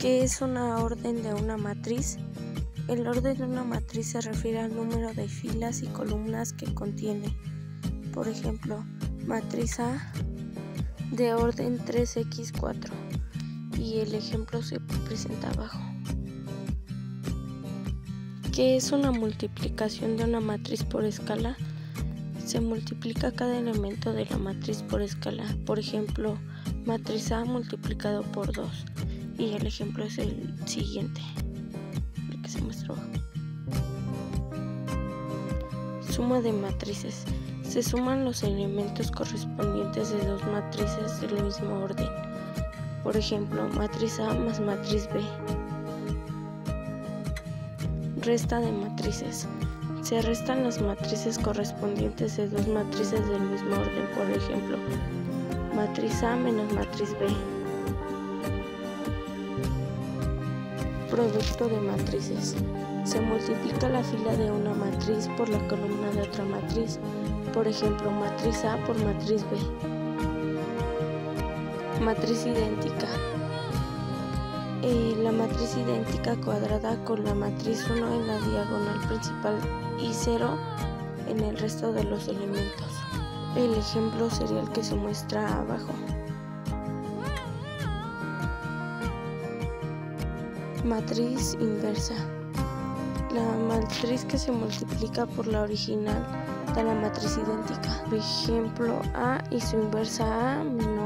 ¿Qué es una orden de una matriz? El orden de una matriz se refiere al número de filas y columnas que contiene. Por ejemplo, matriz A de orden 3x4 y el ejemplo se presenta abajo. ¿Qué es una multiplicación de una matriz por escala? Se multiplica cada elemento de la matriz por escala. Por ejemplo, matriz A multiplicado por 2 y el ejemplo es el siguiente, el que se muestra abajo. Suma de matrices. Se suman los elementos correspondientes de dos matrices del mismo orden. Por ejemplo, matriz A más matriz B. Resta de matrices. Se restan las matrices correspondientes de dos matrices del mismo orden. Por ejemplo, matriz A menos matriz B. Producto de matrices. Se multiplica la fila de una matriz por la columna de otra matriz. Por ejemplo, matriz A por matriz B. Matriz idéntica. La matriz idéntica cuadrada con la matriz 1 en la diagonal principal y 0 en el resto de los elementos. El ejemplo sería el que se muestra abajo. Matriz inversa. La matriz que se multiplica por la original da la matriz idéntica. Por ejemplo, A y su inversa A menos